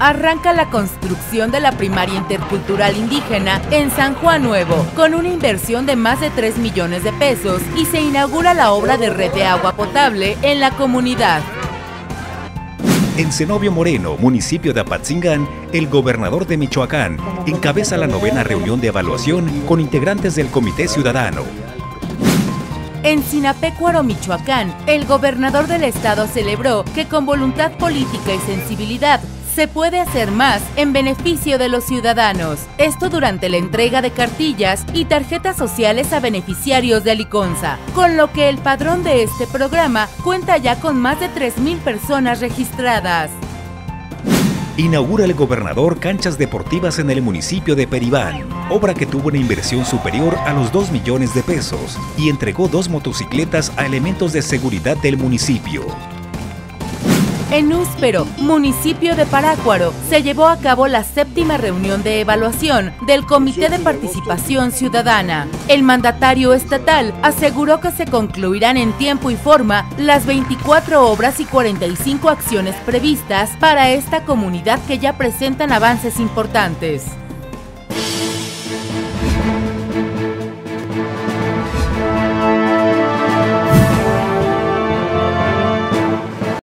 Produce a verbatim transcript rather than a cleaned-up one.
arranca la construcción de la primaria intercultural indígena en San Juan Nuevo, con una inversión de más de tres millones de pesos, y se inaugura la obra de red de agua potable en la comunidad. En Zenobio Moreno, municipio de Apatzingán, el gobernador de Michoacán encabeza la novena reunión de evaluación con integrantes del Comité Ciudadano. En Sinapecuaro, Michoacán, el gobernador del estado celebró que con voluntad política y sensibilidad se puede hacer más en beneficio de los ciudadanos. Esto durante la entrega de cartillas y tarjetas sociales a beneficiarios de Aliconza, con lo que el padrón de este programa cuenta ya con más de tres mil personas registradas. Inaugura el gobernador canchas deportivas en el municipio de Peribán, obra que tuvo una inversión superior a los dos millones de pesos, y entregó dos motocicletas a elementos de seguridad del municipio. En Úspero, municipio de Parácuaro, se llevó a cabo la séptima reunión de evaluación del Comité de Participación Ciudadana. El mandatario estatal aseguró que se concluirán en tiempo y forma las veinticuatro obras y cuarenta y cinco acciones previstas para esta comunidad que ya presentan avances importantes.